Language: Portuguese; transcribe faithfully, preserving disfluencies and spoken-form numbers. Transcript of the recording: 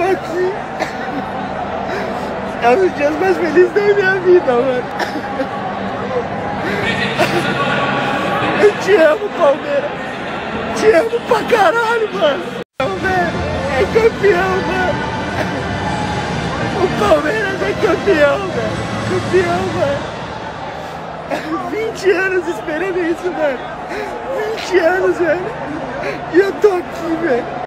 aqui. É um dos dias mais felizes da minha vida, mano. Eu te amo, Palmeiras. Te amo pra caralho, mano. É campeão, mano. O Palmeiras é campeão, velho. Campeão, mano. vinte anos esperando isso, mano. vinte anos, velho. E eu tô aqui, velho.